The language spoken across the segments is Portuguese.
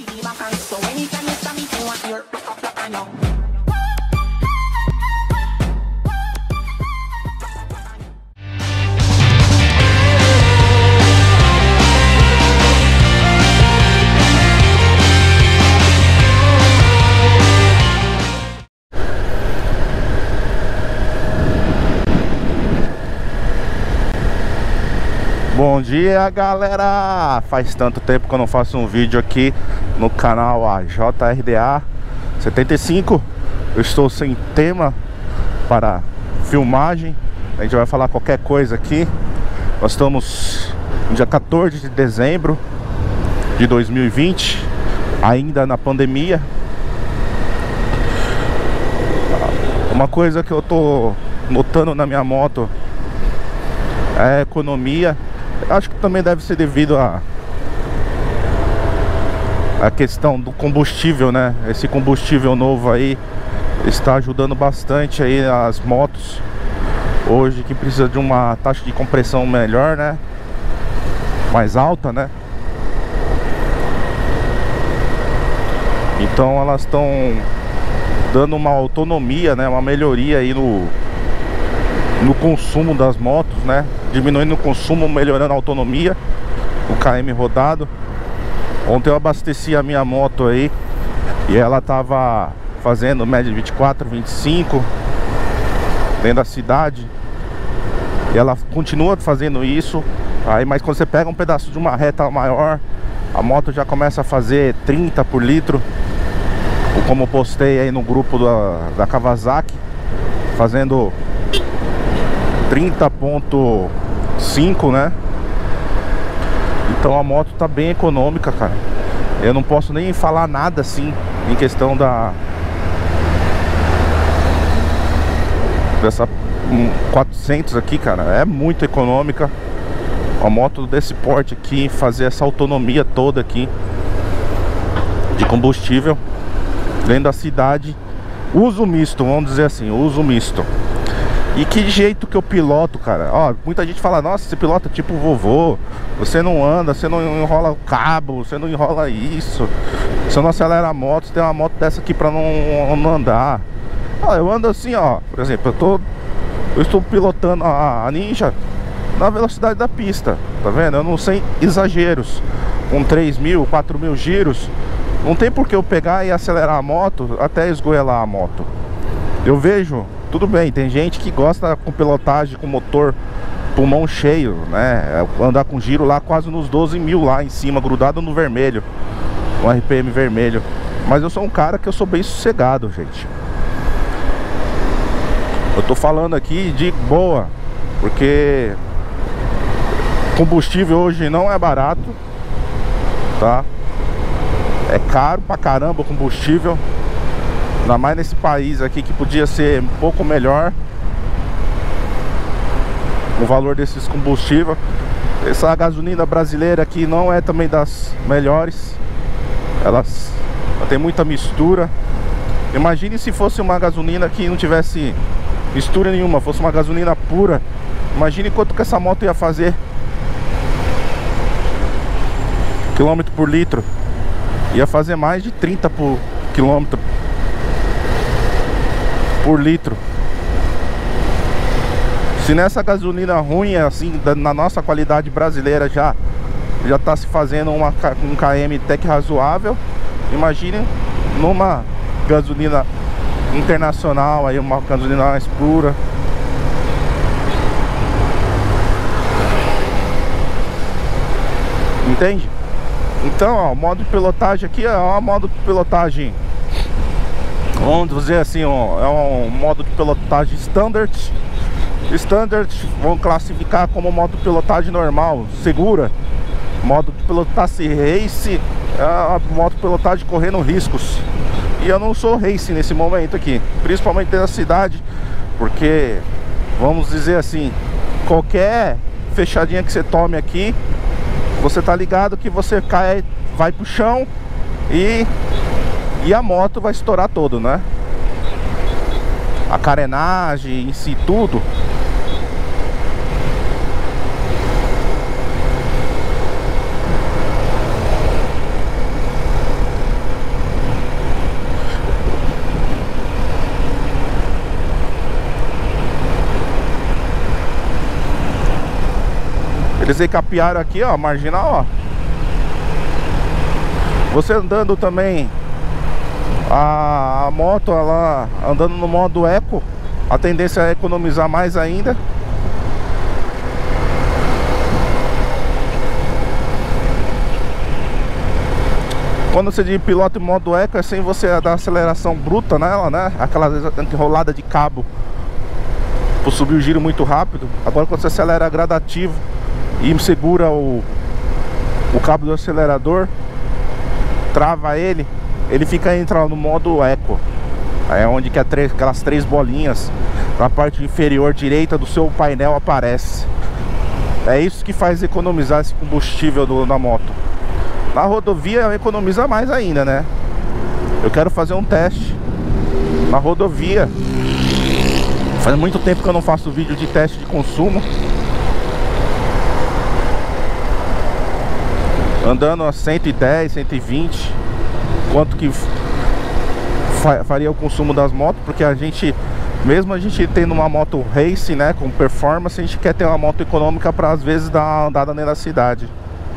Bom dia, galera! Faz tanto tempo que eu não faço um vídeo aqui no canal JRDA 75. Eu estou sem tema para filmagem. A gente vai falar qualquer coisa aqui. Nós estamos no dia 14 de dezembro de 2020, ainda na pandemia. Uma coisa que eu tô notando na minha moto é a economia. Acho que também deve ser devido a questão do combustível, né? Esse combustível novo aí está ajudando bastante aí as motos hoje, que precisa de uma taxa de compressão melhor, né? Mais alta, né? Então elas estão dando uma autonomia, né? Uma melhoria aí no consumo das motos, né? Diminuindo o consumo, melhorando a autonomia, o km rodado. Ontem eu abasteci a minha moto aí e ela tava fazendo média de 24, 25 dentro da cidade. E ela continua fazendo isso. Aí, mas quando você pega um pedaço de uma reta maior, a moto já começa a fazer 30 por litro. Como eu postei aí no grupo da Kawasaki, fazendo 30.5, né? Então a moto tá bem econômica, cara. Eu não posso nem falar nada assim em questão dessa 400 aqui, cara. É muito econômica. Uma moto desse porte aqui, fazer essa autonomia toda aqui de combustível dentro da cidade. Uso misto, vamos dizer assim, uso misto. E que jeito que eu piloto, cara. Ó, muita gente fala, nossa, você pilota tipo vovô. Você não anda, você não enrola o cabo, você não enrola isso. Você não acelera a moto, você tem uma moto dessa aqui pra não andar. Ó, eu ando assim, ó. Por exemplo, eu estou pilotando a Ninja na velocidade da pista, tá vendo? Eu não sei exageros. Com 3.000, 4.000 giros, não tem por que eu pegar e acelerar a moto até esgoelar a moto. Eu vejo, tudo bem, tem gente que gosta com pilotagem, com motor pulmão cheio, né? Andar com giro lá quase nos 12.000 lá em cima, grudado no vermelho, no RPM vermelho. Mas eu sou um cara que eu sou bem sossegado, gente. Eu tô falando aqui de boa, porque combustível hoje não é barato, tá? É caro pra caramba o combustível. Ainda mais nesse país aqui que podia ser um pouco melhor o valor desses combustíveis. Essa gasolina brasileira aqui não é também das melhores. Ela tem muita mistura. Imagine se fosse uma gasolina que não tivesse mistura nenhuma, fosse uma gasolina pura. Imagine quanto que essa moto ia fazer quilômetro por litro. Ia fazer mais de 30 por quilômetro por litro. Se nessa gasolina ruim, assim, na nossa qualidade brasileira já tá se fazendo um km até que razoável, imagine numa gasolina internacional, aí uma gasolina mais pura. Entende? Então, ó, o modo de pilotagem aqui é um modo de pilotagem, vamos dizer assim, ó, é um modo de pilotagem standard. Standard vão classificar como modo de pilotagem normal, segura. Modo de pilotagem race é a modo de pilotagem correndo riscos. E eu não sou race nesse momento aqui, principalmente dentro da cidade, porque, vamos dizer assim, qualquer fechadinha que você tome aqui, você tá ligado que você cai, vai pro chão e a moto vai estourar todo, né? A carenagem em si, tudo. Eles recapearam aqui, ó, marginal, ó. Você andando também a moto, ela andando no modo eco, a tendência é economizar mais ainda. Quando você de piloto em modo eco, é sem você dar aceleração bruta nela, né? Aquela enrolada de cabo por subir o giro muito rápido. Agora quando você acelera gradativo e segura o cabo do acelerador, trava ele fica entra no modo eco. É onde que aquelas três bolinhas na parte inferior direita do seu painel aparece. É isso que faz economizar esse combustível da moto. Na rodovia economiza mais ainda, né? Eu quero fazer um teste na rodovia. Faz muito tempo que eu não faço vídeo de teste de consumo. Andando a 110, 120. Quanto que faria o consumo das motos? Porque a gente, mesmo a gente tendo uma moto race, né, com performance, a gente quer ter uma moto econômica para às vezes dar uma andada dentro da cidade.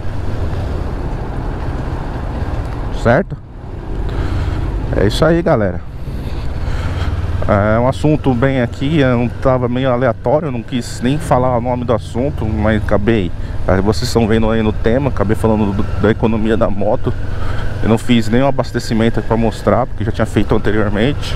Certo? É isso aí, galera. É um assunto bem aqui, eu não tava meio aleatório, eu não quis nem falar o nome do assunto, mas acabei, vocês estão vendo aí no tema, acabei falando da economia da moto. Eu não fiz nenhum abastecimento para mostrar, porque já tinha feito anteriormente.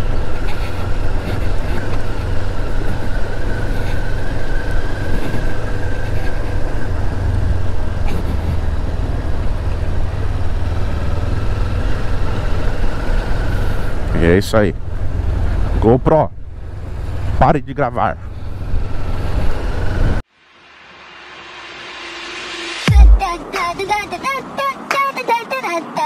E é isso aí. GoPro, pare de gravar. Da da da da da da da da da da.